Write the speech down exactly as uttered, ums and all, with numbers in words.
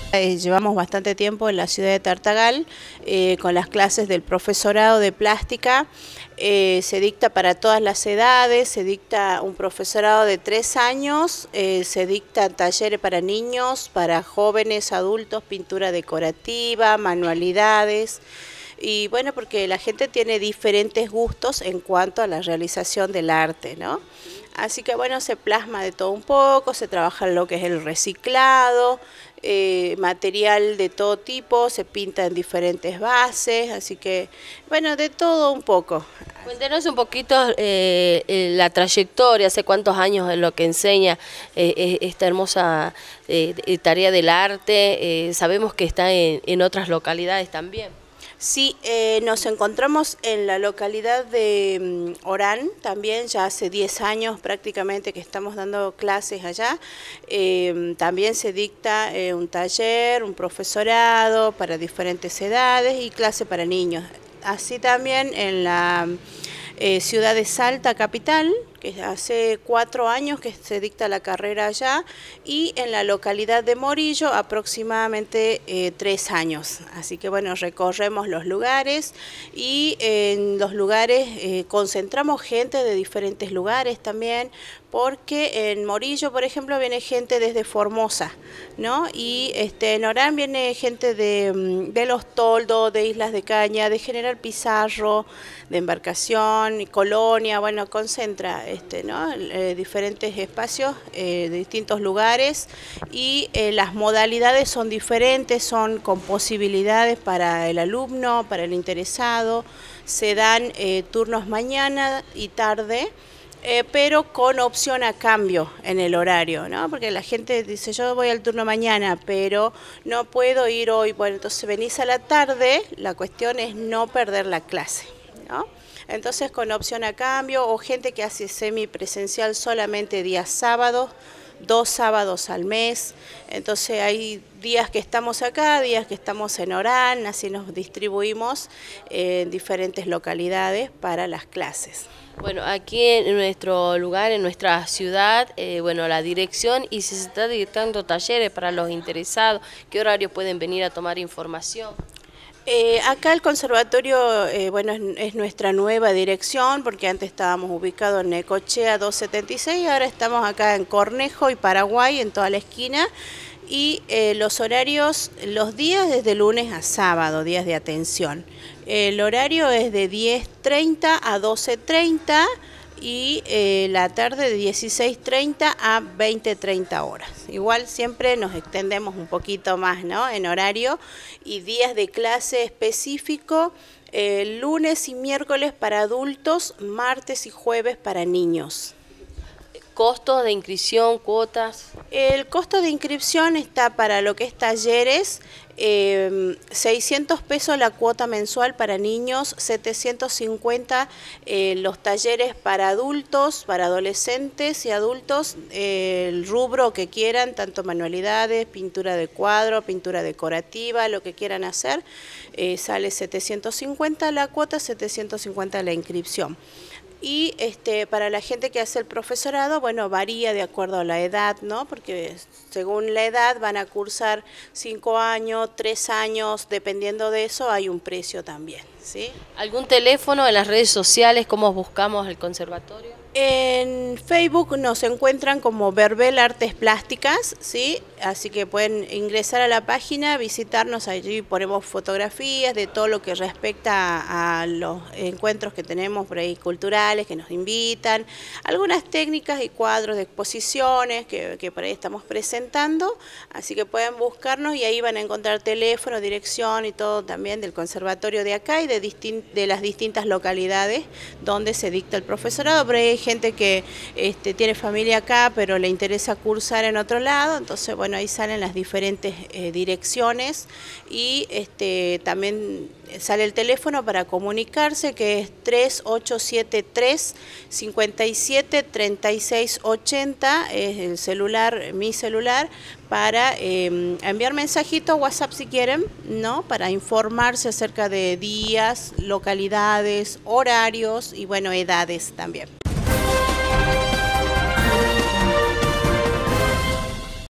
Eh, llevamos bastante tiempo en la ciudad de Tartagal eh, con las clases del profesorado de plástica. Eh, se dicta para todas las edades, se dicta un profesorado de tres años, eh, se dictan talleres para niños, para jóvenes, adultos, pintura decorativa, manualidades. Y bueno, porque la gente tiene diferentes gustos en cuanto a la realización del arte, ¿no? Así que bueno, se plasma de todo un poco, se trabaja en lo que es el reciclado, eh, material de todo tipo, se pinta en diferentes bases, así que bueno, de todo un poco. Cuéntenos un poquito eh, eh, la trayectoria, hace cuántos años es lo que enseña eh, esta hermosa eh, tarea del arte. Eh, sabemos que está en, en otras localidades también. Sí, eh, nos encontramos en la localidad de um, Orán, también ya hace diez años prácticamente que estamos dando clases allá. Eh, también se dicta eh, un taller, un profesorado para diferentes edades y clase para niños. Así también en la eh, ciudad de Salta, capital, que hace cuatro años que se dicta la carrera allá, y en la localidad de Morillo aproximadamente eh, tres años. Así que bueno, recorremos los lugares y en los lugares eh, concentramos gente de diferentes lugares también, porque en Morillo, por ejemplo, viene gente desde Formosa, ¿no? Y este, en Orán viene gente de, de Los Toldos, de Islas de Caña, de General Pizarro, de Embarcación, y Colonia, bueno, concentra este, ¿no? eh, diferentes espacios eh, de distintos lugares, y eh, las modalidades son diferentes, son con posibilidades para el alumno, para el interesado. Se dan eh, turnos mañana y tarde, Eh, pero con opción a cambio en el horario, ¿no? Porque la gente dice, yo voy al turno mañana, pero no puedo ir hoy. Bueno, entonces venís a la tarde, la cuestión es no perder la clase, ¿no? Entonces con opción a cambio, o gente que hace semipresencial solamente días sábados, dos sábados al mes. Entonces hay días que estamos acá, días que estamos en Orán, así nos distribuimos en diferentes localidades para las clases. Bueno, aquí en nuestro lugar, en nuestra ciudad, eh, bueno, la dirección, y si se está dictando talleres para los interesados, ¿qué horarios pueden venir a tomar información? Eh, acá el conservatorio, eh, bueno, es, es nuestra nueva dirección, porque antes estábamos ubicados en Necochea doscientos setenta y seis, y ahora estamos acá en Cornejo y Paraguay, en toda la esquina. Y eh, los horarios, los días desde lunes a sábado, días de atención. El horario es de diez treinta a doce treinta y eh, la tarde de dieciséis treinta a veinte treinta horas. Igual siempre nos extendemos un poquito más, ¿no? En horario, y días de clase específico, eh, lunes y miércoles para adultos, martes y jueves para niños. ¿Costos de inscripción, cuotas? El costo de inscripción está para lo que es talleres, eh, seiscientos pesos la cuota mensual para niños, setecientos cincuenta eh, los talleres para adultos, para adolescentes y adultos, eh, el rubro que quieran, tanto manualidades, pintura de cuadro, pintura decorativa, lo que quieran hacer, eh, sale setecientos cincuenta la cuota, setecientos cincuenta la inscripción. Y este, para la gente que hace el profesorado, bueno, varía de acuerdo a la edad, ¿no? Porque según la edad van a cursar cinco años, tres años, dependiendo de eso hay un precio también, ¿sí? ¿Algún teléfono en las redes sociales? ¿Cómo buscamos el conservatorio? En Facebook nos encuentran como Verbel Artes Plásticas, ¿sí? Así que pueden ingresar a la página, visitarnos, allí ponemos fotografías de todo lo que respecta a, a los encuentros que tenemos por ahí culturales, que nos invitan, algunas técnicas y cuadros de exposiciones que, que por ahí estamos presentando, así que pueden buscarnos y ahí van a encontrar teléfono, dirección y todo también del conservatorio de acá y de, distin de las distintas localidades donde se dicta el profesorado. Por ahí hay gente que este, tiene familia acá pero le interesa cursar en otro lado, entonces bueno, ahí salen las diferentes eh, direcciones, y este, también sale el teléfono para comunicarse, que es tres ocho siete tres, cinco siete, tres seis ocho cero, es el celular, mi celular, para eh, enviar mensajito, WhatsApp si quieren, ¿no? Para informarse acerca de días, localidades, horarios y bueno, edades también.